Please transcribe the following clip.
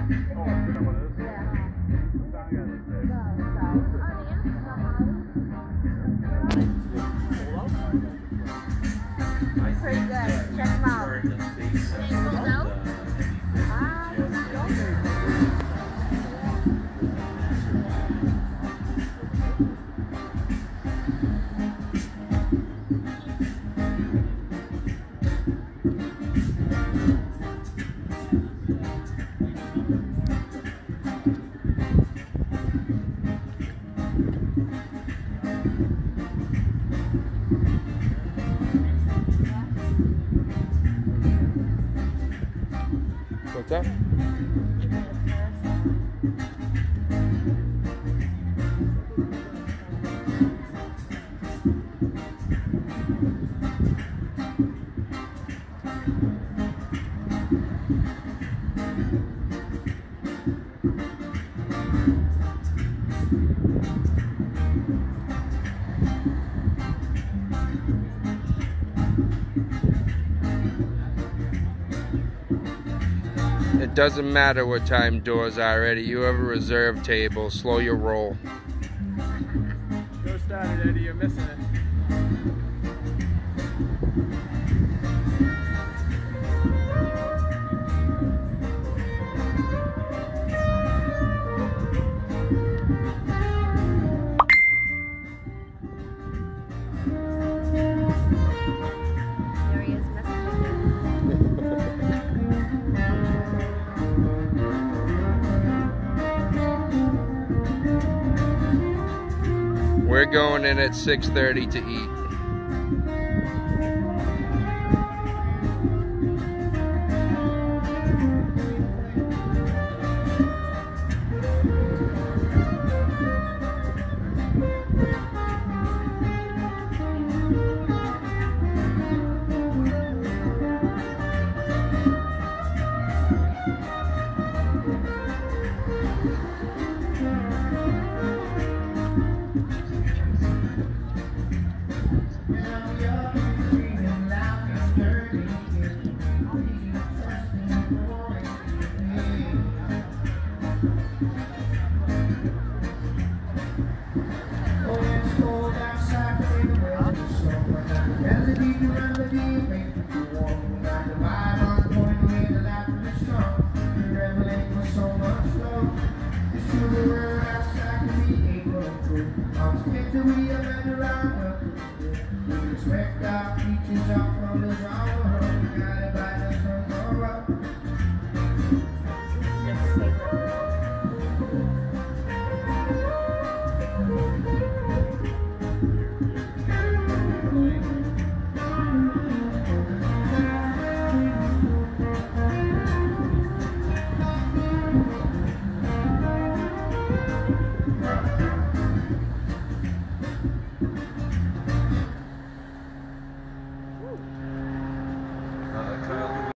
Pretty good. Check them out. What's that? It doesn't matter what time doors are ready. You have a reserved table. Slow your roll. Show started, Eddie. You're missing it. There he is messaging. We're going in at 6:30 to eat. Oh, it's cold outside, baby. So,